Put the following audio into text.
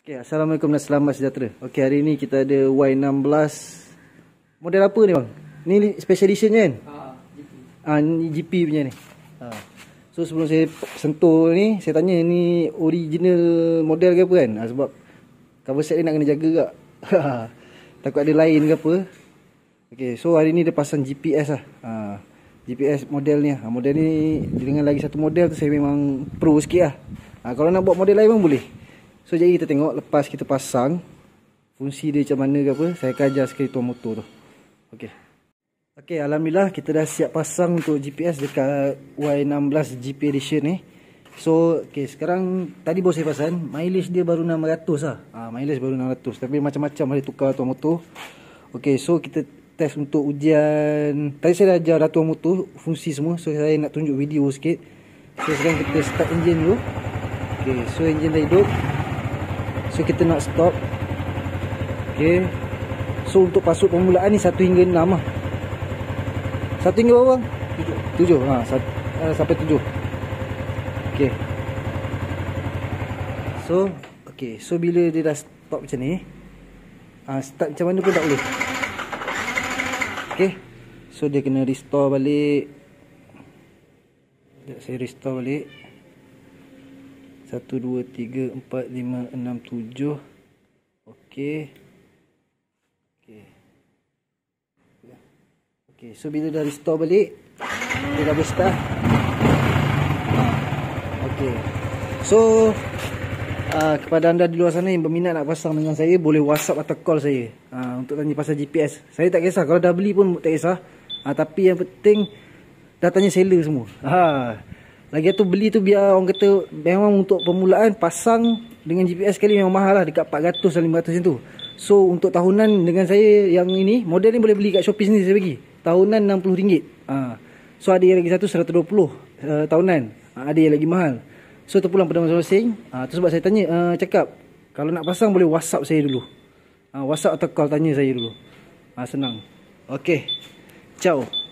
Okay, Assalamualaikum dan selamat sejahtera. Okay, hari ni kita ada Y16. Model apa ni bang? Ni special edition kan? GP. Ni GP punya ni. So sebelum saya sentuh ni, saya tanya ni original model ke apa kan? Sebab cover set dia nak kena jaga tak. Takut ada lain ke apa. Okay, so hari ni dia pasang GPS lah. GPS model ni. Model ni dengan lagi satu model tu saya memang pro sikit lah. Kalau nak buat model lain pun boleh. So jadi kita tengok lepas kita pasang fungsi dia macam mana ke apa. Saya akan ajar sekali tuan motor tu. Okey, alhamdulillah kita dah siap pasang untuk GPS dekat Y16 GP edition ni. So okey, sekarang tadi baru saya pasang, mileage dia baru 600 lah. Mileage baru 600, tapi macam-macam boleh tukar tuan motor. Okey, so kita test untuk ujian. Tadi saya dah ajar tuan motor fungsi semua. So saya nak tunjuk video sikit. So sekarang kita start enjin dulu. Okey, so enjin dah hidup. So kita nak stop. Okay. So untuk password permulaan ni 1 hingga 6 lah. 1 hingga berapa bang? 7. Sampai 7. Okay. So bila dia dah stop macam ni, start macam mana pun tak boleh. Okay. So dia kena restore balik. Sekejap saya restore balik. 1, 2, 3, 4, 5, 6, 7. Okey. Okey, so bila dah restore balik, dia dah berstart. Okey. So kepada anda di luar sana yang berminat nak pasang dengan saya, boleh WhatsApp atau call saya untuk tanya pasal GPS. Saya tak kisah, kalau dah beli pun tak kisah. Tapi yang penting dah tanya seller semua. Lagi tu beli tu biar orang kata memang untuk permulaan pasang dengan GPS sekali memang mahal lah, dekat 400 dan 500 macam tu. So untuk tahunan dengan saya yang ini, model ni boleh beli kat Shopee sendiri saya bagi. Tahunan RM60. So ada yang lagi satu 120 tahunan. Ada yang lagi mahal. So terpulang pada masing-masing. Tu sebab saya tanya, cakap kalau nak pasang boleh WhatsApp saya dulu. WhatsApp atau call tanya saya dulu. Senang. Okey. Ciao.